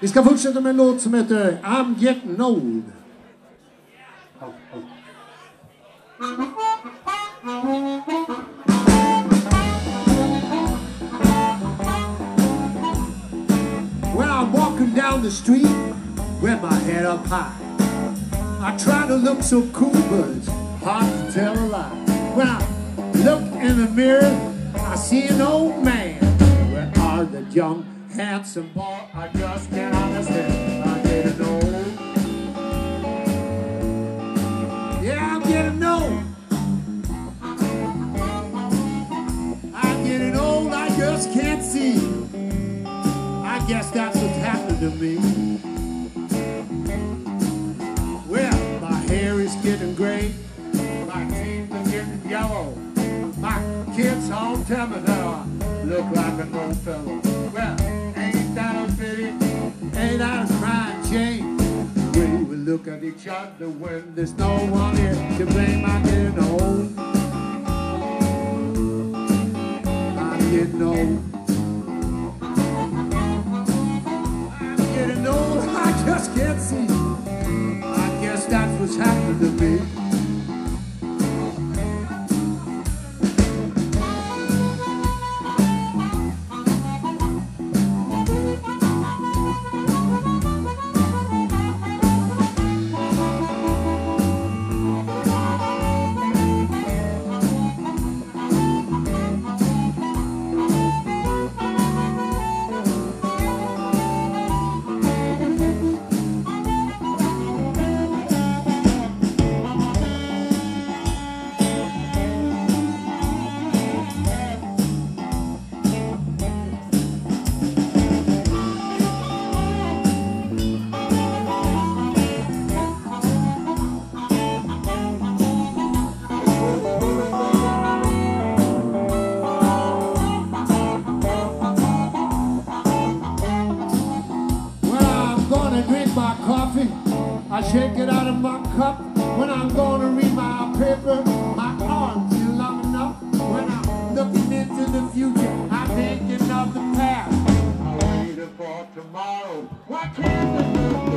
Vi ska fortsätta med en låt som heter I'm Getting Old. When I'm walking down the street with my head up high, I try to look so cool, but it's hard to tell a lie. When I look in the mirror, I see an old man. Where are the young, handsome boy? I just can't understand. I'm getting old. Yeah, I'm getting old. I'm getting old, I just can't see. I guess that's what's happened to me. Well, my hair is getting gray, my teeth are getting yellow. My kids all tell me that I look like an old fellow. Well, ain't that a pity? Ain't that a crying shame? The way we look at each other when there's no one here to blame. I'm getting old. I'm getting old. I'm getting old, I just can't see. I guess that's what's happened to me. I shake it out of my cup when I'm gonna read my paper. My arms feel long enough when I'm looking into the future. I'm thinking of the past. I'm waiting for tomorrow. Why can't the